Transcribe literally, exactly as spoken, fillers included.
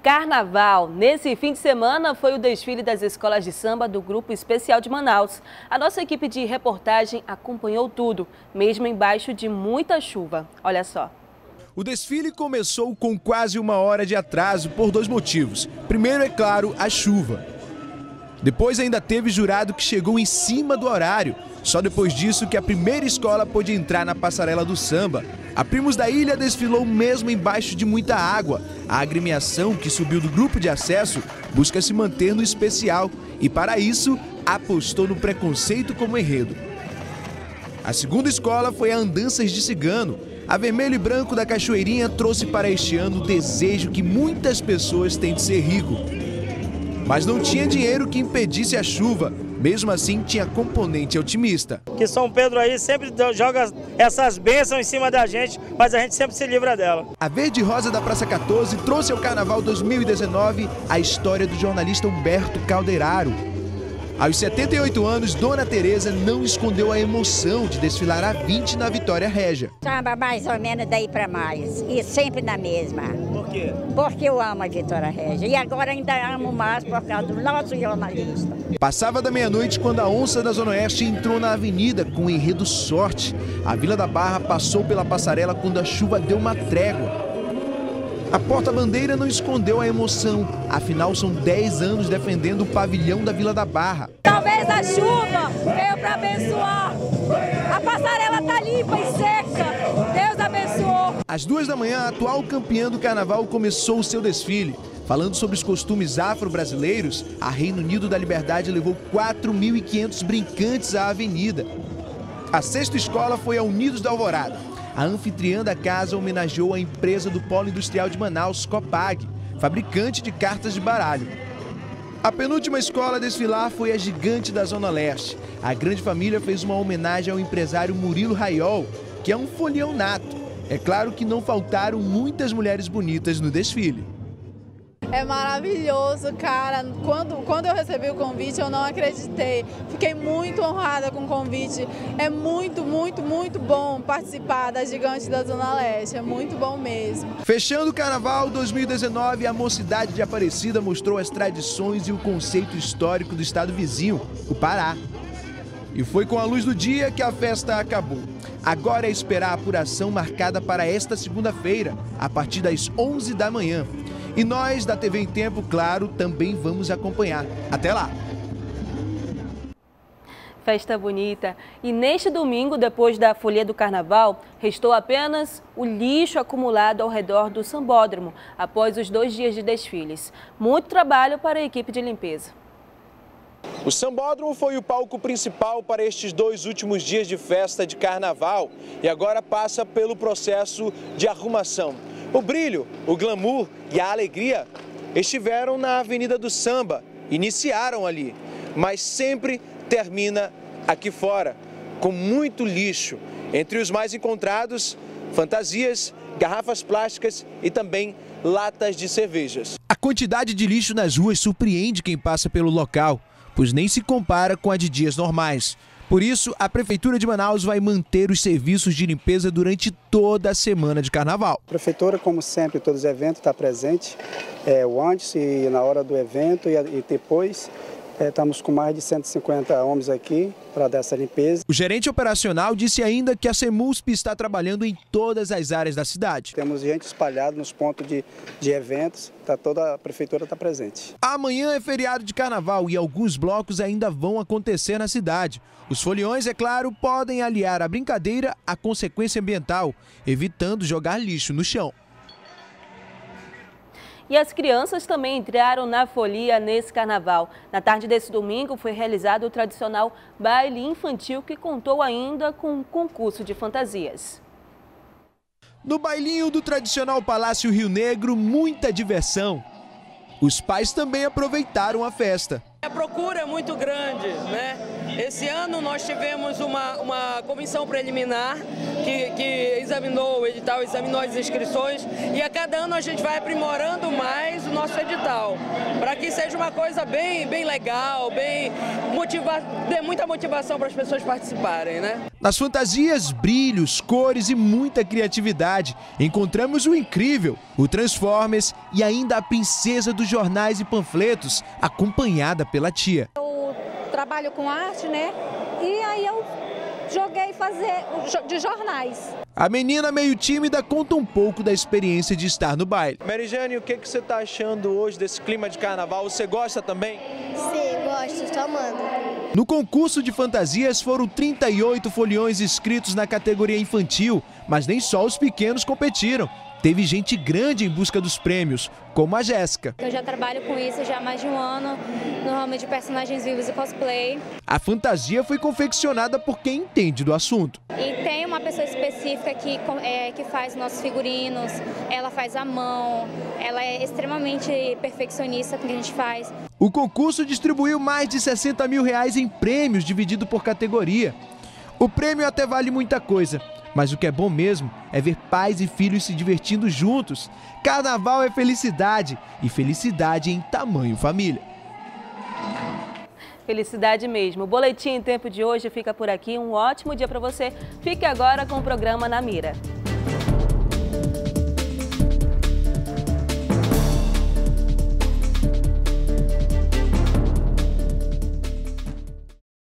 Carnaval. Nesse fim de semana foi o desfile das escolas de samba do Grupo Especial de Manaus. A nossa equipe de reportagem acompanhou tudo, mesmo embaixo de muita chuva. Olha só. O desfile começou com quase uma hora de atraso por dois motivos. Primeiro, é claro, a chuva. Depois ainda teve jurado que chegou em cima do horário. Só depois disso que a primeira escola pôde entrar na passarela do samba. A Primos da Ilha desfilou mesmo embaixo de muita água. A agremiação, que subiu do grupo de acesso, busca se manter no especial e, para isso, apostou no preconceito como enredo. A segunda escola foi a Andanças de Cigano. A Vermelho e Branco da Cachoeirinha trouxe para este ano o desejo que muitas pessoas têm de ser rico. Mas não tinha dinheiro que impedisse a chuva. Mesmo assim, tinha componente otimista. Que São Pedro aí sempre joga essas bênçãos em cima da gente, mas a gente sempre se livra dela. A Verde Rosa da Praça quatorze trouxe ao Carnaval dois mil e dezenove a história do jornalista Humberto Calderaro. Aos setenta e oito anos, Dona Tereza não escondeu a emoção de desfilar a vinte na Vitória Régia. Samba mais ou menos daí para mais, e sempre na mesma. Por quê? Porque eu amo a Vitória Régia, e agora ainda amo mais por causa do nosso jornalista. Passava da meia-noite quando a Onça da Zona Oeste entrou na avenida com o enredo Sorte. A Vila da Barra passou pela passarela quando a chuva deu uma trégua. A porta-bandeira não escondeu a emoção, afinal são dez anos defendendo o pavilhão da Vila da Barra. Talvez a chuva veio para abençoar, a passarela está limpa e seca, Deus abençoou. Às duas da manhã, a atual campeã do Carnaval começou o seu desfile. Falando sobre os costumes afro-brasileiros, a Reino Unido da Liberdade levou quatro mil e quinhentos brincantes à avenida. A sexta escola foi a Unidos da Alvorada. A anfitriã da casa homenageou a empresa do Polo Industrial de Manaus, Copag, fabricante de cartas de baralho. A penúltima escola a desfilar foi a Gigante da Zona Leste. A grande família fez uma homenagem ao empresário Murilo Raiol, que é um folião nato. É claro que não faltaram muitas mulheres bonitas no desfile. É maravilhoso, cara. Quando, quando eu recebi o convite, eu não acreditei. Fiquei muito honrada com o convite. É muito, muito, muito bom participar da Gigante da Zona Leste. É muito bom mesmo. Fechando o Carnaval dois mil e dezenove, a Mocidade de Aparecida mostrou as tradições e o conceito histórico do estado vizinho, o Pará. E foi com a luz do dia que a festa acabou. Agora é esperar a apuração marcada para esta segunda-feira, a partir das onze da manhã. E nós, da T V em Tempo, claro, também vamos acompanhar. Até lá! Festa bonita. E neste domingo, depois da folia do Carnaval, restou apenas o lixo acumulado ao redor do Sambódromo, após os dois dias de desfiles. Muito trabalho para a equipe de limpeza. O Sambódromo foi o palco principal para estes dois últimos dias de festa de Carnaval e agora passa pelo processo de arrumação. O brilho, o glamour e a alegria estiveram na Avenida do Samba, iniciaram ali, mas sempre termina aqui fora, com muito lixo. Entre os mais encontrados, fantasias, garrafas plásticas e também latas de cervejas. A quantidade de lixo nas ruas surpreende quem passa pelo local, pois nem se compara com a de dias normais. Por isso, a Prefeitura de Manaus vai manter os serviços de limpeza durante toda a semana de Carnaval. A Prefeitura, como sempre, todos os eventos, está presente, é, o antes e na hora do evento e, e depois. É, estamos com mais de cento e cinquenta homens aqui para dar essa limpeza. O gerente operacional disse ainda que a Semusp está trabalhando em todas as áreas da cidade. Temos gente espalhada nos pontos de, de eventos, tá, toda a prefeitura está presente. Amanhã é feriado de Carnaval e alguns blocos ainda vão acontecer na cidade. Os foliões, é claro, podem aliar a brincadeira à consequência ambiental, evitando jogar lixo no chão. E as crianças também entraram na folia nesse Carnaval. Na tarde desse domingo foi realizado o tradicional baile infantil, que contou ainda com um concurso de fantasias. No bailinho do tradicional Palácio Rio Negro, muita diversão. Os pais também aproveitaram a festa. A procura é muito grande, né? Esse ano nós tivemos uma, uma comissão preliminar que, que examinou o edital, examinou as inscrições e a cada ano a gente vai aprimorando mais o nosso edital, para que seja uma coisa bem, bem legal, bem motiva, dê muita motivação para as pessoas participarem, né? Nas fantasias, brilhos, cores e muita criatividade. Encontramos o incrível, o Transformers e ainda a princesa dos jornais e panfletos, acompanhada pela tia. Eu trabalho com arte, né? E aí eu joguei fazer de jornais. A menina meio tímida conta um pouco da experiência de estar no baile. Mary Jane, o que que você está achando hoje desse clima de carnaval? Você gosta também? Sim, gosto, estou amando. No concurso de fantasias foram trinta e oito foliões inscritos na categoria infantil, mas nem só os pequenos competiram. Teve gente grande em busca dos prêmios, como a Jéssica. Eu já trabalho com isso já há mais de um ano, no ramo de personagens vivos e cosplay. A fantasia foi confeccionada por quem entende do assunto. E tem uma pessoa específica que, é, que faz nossos figurinos, ela faz à mão, ela é extremamente perfeccionista com o que a gente faz. O concurso distribuiu mais de sessenta mil reais em prêmios, dividido por categoria. O prêmio até vale muita coisa, mas o que é bom mesmo é ver pais e filhos se divertindo juntos. Carnaval é felicidade, e felicidade em tamanho família. Felicidade mesmo. O Boletim em Tempo de hoje fica por aqui. Um ótimo dia para você. Fique agora com o programa Na Mira.